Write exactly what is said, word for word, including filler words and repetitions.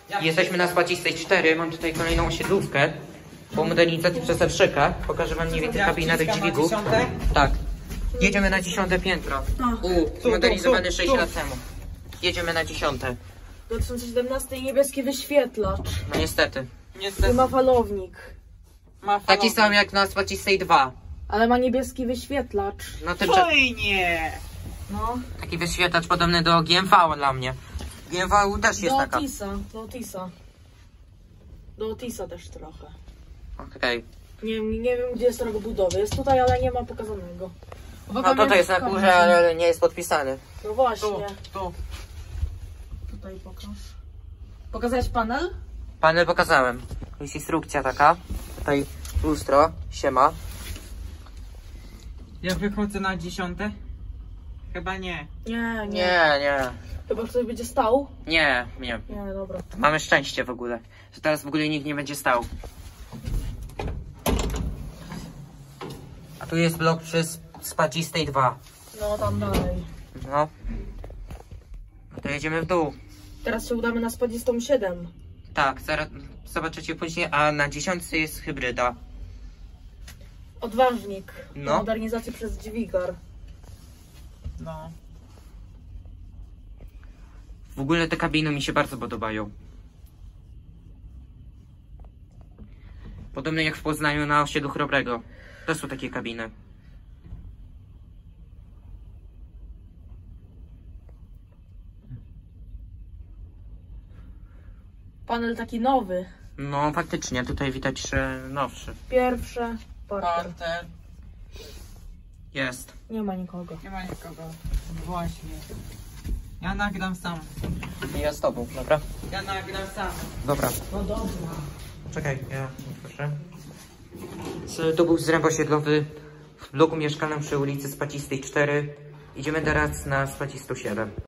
Jesteśmy na Spacistej cztery, mam tutaj kolejną osiedlówkę po modernizacji przez Elszyka. Pokażę wam mniej więcej kabinetek dźwigów. Tak. Jedziemy na dziesiąte piętro. U, zmodernizowany sześć lat temu. Jedziemy na dziesiąte. dwa tysiące siedemnaście niebieski wyświetlacz. No niestety. I ma falownik. Ma Taki sam jak na Spacistej dwa. Ale ma niebieski wyświetlacz. No ten Fajnie! No. taki wyświetlacz podobny do G M V dla mnie. G M V też jest Do taka. Otisa, do Otisa. Do Otisa też trochę. Okej. Nie, nie wiem gdzie jest rok budowy. Jest tutaj, ale nie ma pokazanego. No to to jest na górze, ale nie jest podpisany. No właśnie. Tu, tu. Tutaj pokaż. Pokazać panel? Panel pokazałem. To jest instrukcja taka. Tutaj lustro, siema. Ja wychodzę na dziesiąte? Chyba nie. Nie, nie. Nie, nie. Chyba ktoś będzie stał? Nie, nie. Nie, dobra. Mamy szczęście w ogóle, że teraz w ogóle nikt nie będzie stał. A tu jest blok przez Spacistej dwa. No tam dalej. No. No to jedziemy w dół. Teraz się udamy na Spadzistą siedem. Tak, zaraz zobaczycie później, a na dziesiątce jest hybryda. Odważnik. No. Modernizacji przez dźwigar. No. W ogóle te kabiny mi się bardzo podobają. Podobnie jak w Poznaniu na osiedlu Chrobrego. To są takie kabiny. Panel taki nowy. No faktycznie, tutaj widać, że nowszy. Pierwsze. Parter. Parter. Jest. Nie ma nikogo. Nie ma nikogo. Właśnie. Ja nagram sam. Ja z tobą, dobra? Ja nagram sam. Dobra. No dobra. Czekaj, ja proszę. To był zręb osiedlowy w bloku mieszkalnym przy ulicy Spacistej cztery. Idziemy teraz na Spacistą siedem.